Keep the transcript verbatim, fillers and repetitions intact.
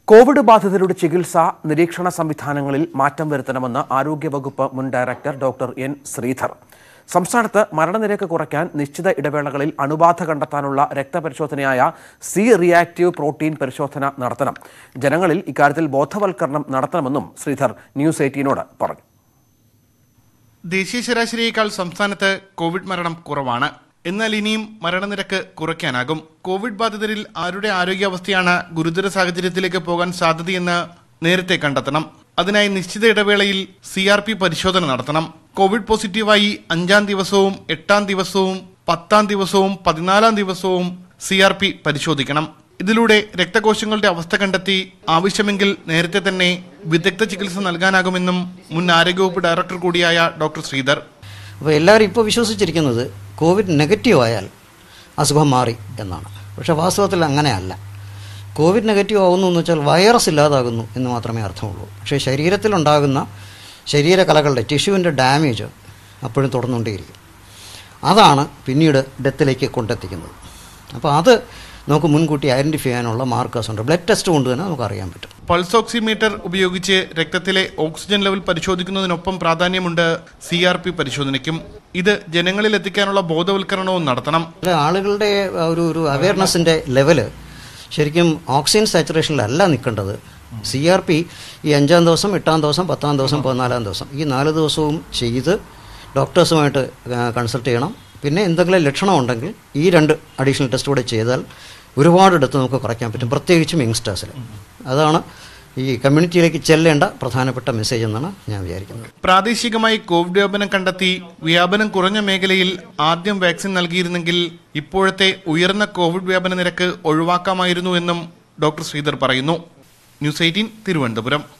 Covid ബാധിതരുടെ ചികിത്സ നിരീക്ഷണ സംവിധാനങ്ങളിൽ മാറ്റം വരുത്തണമെന്ന് ആരോഗ്യവകുപ്പ് മുൻ ഡയറക്ടർ ഡോക്ടർ എൻ ശ്രീധർ. സംസ്ഥാനത്ത് മരണനിരക്ക് കുറയ്ക്കാൻ നിശ്ചിത ഇടവേളകളിൽ അണുബാധ കണ്ടെത്താനുള്ള രക്തപരിശോധനയായ സി റിയാക്റ്റീവ് പ്രോട്ടീൻ പരിശോധന നടത്തണം. ജനങ്ങളിൽ ഇക്കാര്യത്തിൽ ബോധവൽക്കരണം നടത്തണമെന്നും ശ്രീധർ ന്യൂസ് എയ്റ്റീനോട് പറഞ്ഞു. ദേശീയ ശരാശരിയേക്കാൾ സംസ്ഥാനത്ത് കോവിഡ് മരണം കുറവാണ്. എന്നാൽ ഇനിയും മരണനിരക്ക് കുറയ്ക്കാനാകും. കോവിഡ് ബാധിതരിൽ ആരുടെ ആരോഗ്യാവസ്ഥയാണ് ഗുരുതര സാഹചര്യത്തിലേക്ക് പോകാൻ സാധ്യതയെന്ന് നേരത്തെ കണ്ടെത്തണം. അതിനായി നിശ്ചിത ഇടവേളയിൽ സി ആർ പി പരിശോധന നടത്തണം. കോവിഡ് പോസിറ്റീവായി അഞ്ചാം ദിവസവും എട്ടാം ദിവസവും പത്താം ദിവസവും പതിനാലാം ദിവസവും സി ആർ പി പരിശോധിക്കണം. ഇതിലൂടെ രക്തകോശങ്ങളുടെ അവസ്ഥ കണ്ടെത്തി ആവശ്യമെങ്കിൽ നേരത്തെ തന്നെ വിദഗ്ധ ചികിത്സ നൽകാനാകുമെന്നും മുൻ ആരോഗ്യവകുപ്പ് ഡയറക്ടർ കൂടിയായ ഡോക്ടർ ശ്രീധർ. അപ്പോൾ എല്ലാവരും ഇപ്പോൾ വിശ്വസിച്ചിരിക്കുന്നത് കോവിഡ് നെഗറ്റീവ് ആയാൽ അസുഖം മാറി എന്നാണ്. പക്ഷേ വാസ്തവത്തിൽ അങ്ങനെയല്ല. കോവിഡ് നെഗറ്റീവ് ആകുന്നു എന്ന് വെച്ചാൽ വൈറസ് ഇല്ലാതാകുന്നു എന്ന് മാത്രമേ അർത്ഥമുള്ളൂ. പക്ഷേ ശരീരത്തിലുണ്ടാകുന്ന ശരീരകലകളുടെ ടിഷ്യൂവിൻ്റെ ഡാമേജ് അപ്പോഴും തുടർന്നുകൊണ്ടേയിരിക്കും. അതാണ് പിന്നീട് ഡെത്തിലേക്ക് കൊണ്ടെത്തിക്കുന്നത്. അപ്പോൾ അത് നമുക്ക് മുൻകൂട്ടി ഐഡൻറ്റിഫൈ ചെയ്യാനുള്ള മാർക്കേഴ്സ് ഉണ്ട്. ബ്ലഡ് ടെസ്റ്റ് കൊണ്ട് തന്നെ നമുക്ക് അറിയാൻ പറ്റും. പൾസ് ഓക്സിമീറ്റർ ഉപയോഗിച്ച് രക്തത്തിലെ ഓക്സിജൻ ലെവൽ പരിശോധിക്കുന്നതിനൊപ്പം പ്രാധാന്യമുണ്ട് സി ആർ പി പരിശോധനയ്ക്കും. ഇത് ജനങ്ങളിൽ എത്തിക്കാനുള്ള ബോധവൽക്കരണവും നടത്തണം. ആളുകളുടെ ഒരു ഒരു അവയർനെസ്സിൻ്റെ ലെവല് ശരിക്കും ഓക്സിജൻ സാച്ചുറേഷനിലല്ല നിൽക്കേണ്ടത്. സി ആർ പി ഈ അഞ്ചാം ദിവസം എട്ടാം ദിവസം പത്താം ദിവസം പതിനാലാം ദിവസം ഈ നാല് ദിവസവും ചെയ്ത് ഡോക്ടേഴ്സുമായിട്ട് കൺസൾട്ട് ചെയ്യണം. പിന്നെ എന്തെങ്കിലും ലക്ഷണം ഉണ്ടെങ്കിൽ ഈ രണ്ട് അഡീഷണൽ ടെസ്റ്റ് കൂടെ ചെയ്താൽ ഒരുപാടെടുത്ത് നമുക്ക് കുറയ്ക്കാൻ പറ്റും, പ്രത്യേകിച്ചും യങ്സ്റ്റേഴ്സിൽ. അതാണ് ഈ കമ്മ്യൂണിറ്റിയിലേക്ക് ചെല്ലേണ്ട പ്രധാനപ്പെട്ട മെസ്സേജ് എന്നാണ് ഞാൻ വിചാരിക്കുന്നത്. പ്രാദേശികമായി കോവിഡ് വ്യാപനം കണ്ടെത്തി വ്യാപനം കുറഞ്ഞ മേഖലയിൽ ആദ്യം വാക്സിൻ നൽകിയിരുന്നെങ്കിൽ ഇപ്പോഴത്തെ ഉയർന്ന കോവിഡ് വ്യാപന നിരക്ക് ഒഴിവാക്കാമായിരുന്നു എന്നും ഡോക്ടർ ശ്രീധർ പറയുന്നു. News eighteen Thiruvananthapuram.